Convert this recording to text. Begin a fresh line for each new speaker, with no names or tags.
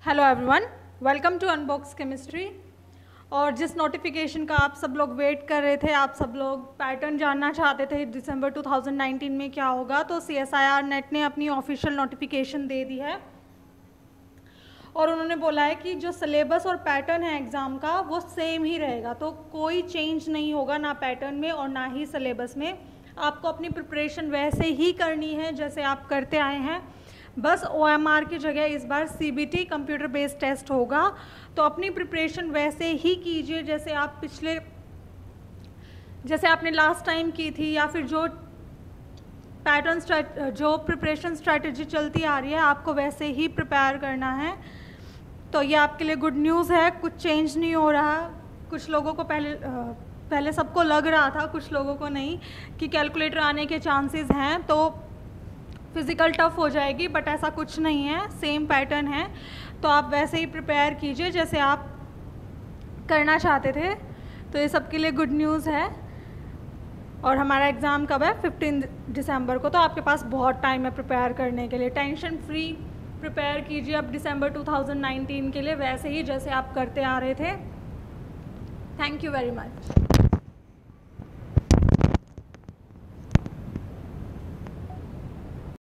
Hello everyone, welcome to unbox chemistry. और जिस notification का आप सब लोग वेट कर रहे थे, आप सब लोग पैटर्न जानना चाहते थे दिसंबर 2019 में क्या होगा, तो CSIR नेट ने अपनी ऑफिशियल नोटिफिकेशन दे दी है और उन्होंने बोला है कि जो सिलेबस और पैटर्न है एग्ज़ाम का वो सेम ही रहेगा। तो कोई चेंज नहीं होगा ना पैटर्न में और ना ही सिलेबस में। आपको अपनी प्रिपरेशन वैसे ही करनी है जैसे आप करते आए हैं। बस OMR की जगह इस बार CBT कंप्यूटर बेस्ड टेस्ट होगा। तो अपनी प्रिपरेशन वैसे ही कीजिए जैसे आपने लास्ट टाइम की थी, या फिर जो प्रिपरेशन स्ट्रैटेजी चलती आ रही है आपको वैसे ही प्रिपेयर करना है। तो ये आपके लिए गुड न्यूज़ है, कुछ चेंज नहीं हो रहा। कुछ लोगों को पहले सबको लग रहा था, कुछ लोगों को नहीं, कि कैलकुलेटर आने के चांसेस हैं तो फिज़िकल टफ हो जाएगी, बट ऐसा कुछ नहीं है, सेम पैटर्न है। तो आप वैसे ही प्रिपेयर कीजिए जैसे आप करना चाहते थे। तो ये सबके लिए गुड न्यूज़ है। और हमारा एग्ज़ाम कब है? 15 दिसंबर को। तो आपके पास बहुत टाइम है प्रिपेयर करने के लिए। टेंशन फ्री प्रिपेयर कीजिए अब दिसंबर 2019 के लिए, वैसे ही जैसे आप करते आ रहे थे। Thank you very much.